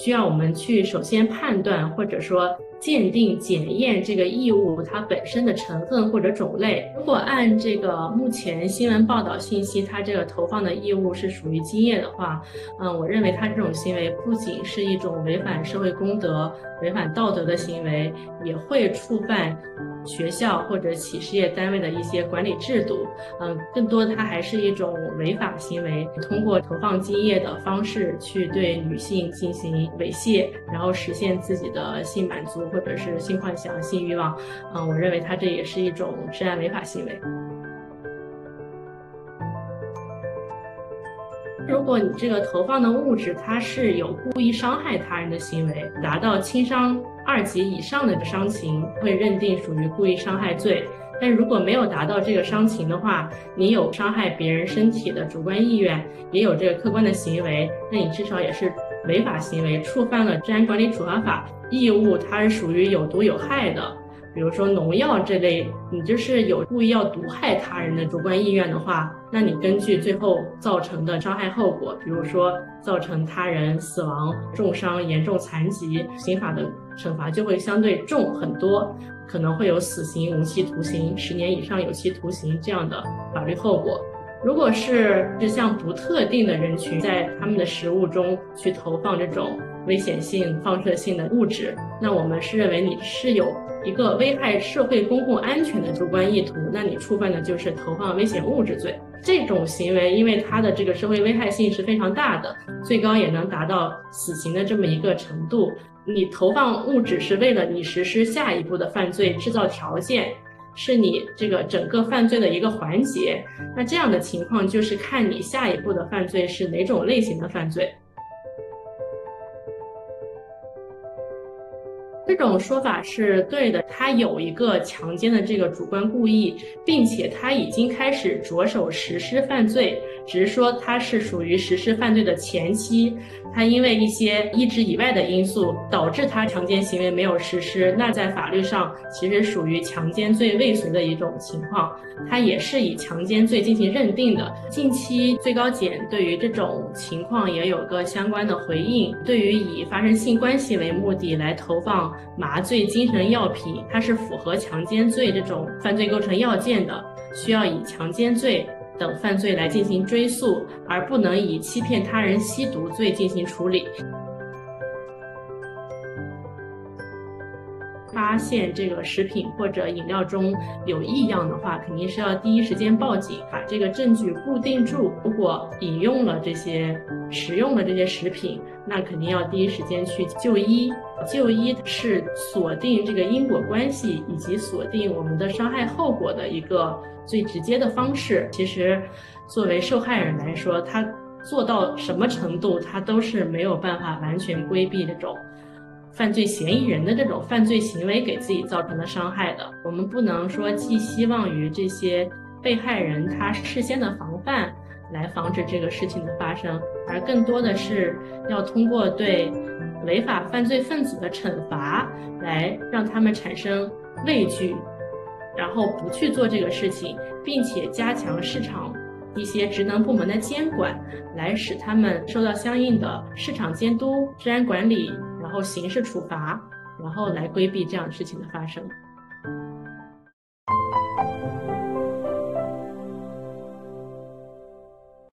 需要我们去首先判断或者说鉴定检验这个异物它本身的成分或者种类。如果按这个目前新闻报道信息，它这个投放的异物是属于精液的话，我认为它这种行为不仅是一种违反社会公德、违反道德的行为，也会触犯学校或者企事业单位的一些管理制度。更多的它还是一种违法行为，通过投放精液的方式去对女性进行猥亵，然后实现自己的性满足或者是性幻想、性欲望。我认为它这也是一种治安违法行为。如果你这个投放的物质它是有故意伤害他人的行为，达到轻伤2级以上的伤情，会认定属于故意伤害罪。但如果没有达到这个伤情的话，你有伤害别人身体的主观意愿，也有这个客观的行为，那你至少也是违法行为，触犯了治安管理处罚法。异物它是属于有毒有害的，比如说农药这类，你就是有故意要毒害他人的主观意愿的话，那你根据最后造成的伤害后果，比如说造成他人死亡、重伤、严重残疾，刑法的惩罚就会相对重很多，可能会有死刑、无期徒刑、10年以上有期徒刑这样的法律后果。如果是向不特定的人群在他们的食物中去投放这种危险性、放射性的物质，那我们是认为你是有一个危害社会公共安全的主观意图，那你触犯的就是投放危险物质罪。这种行为因为它的这个社会危害性是非常大的，最高也能达到死刑的这么一个程度。你投放物质是为了你实施下一步的犯罪制造条件，是你这个整个犯罪的一个环节。那这样的情况就是看你下一步的犯罪是哪种类型的犯罪。这种说法是对的，他有一个强奸的这个主观故意，并且他已经开始着手实施犯罪，只是说他是属于实施犯罪的前期，他因为一些意志以外的因素导致他强奸行为没有实施，那在法律上其实属于强奸罪未遂的一种情况，他也是以强奸罪进行认定的。近期最高检对于这种情况也有个相关的回应，对于以发生性关系为目的来投放麻醉精神药品，它是符合强奸罪这种犯罪构成要件的，需要以强奸罪等犯罪来进行追诉，而不能以欺骗他人吸毒罪进行处理。发现这个食品或者饮料中有异样的话，肯定是要第一时间报警，把这个证据固定住。如果饮用了这些、食用了这些食品，那肯定要第一时间去就医。就医是锁定这个因果关系以及锁定我们的伤害后果的一个最直接的方式。其实作为受害人来说，他做到什么程度，他都是没有办法完全规避这种犯罪嫌疑人的这种犯罪行为给自己造成的伤害的。我们不能说寄希望于这些被害人他事先的防范来防止这个事情的发生，而更多的是要通过对违法犯罪分子的惩罚来让他们产生畏惧，然后不去做这个事情，并且加强市场一些职能部门的监管，来使他们受到相应的市场监督、治安管理，然后刑事处罚，然后来规避这样的事情的发生。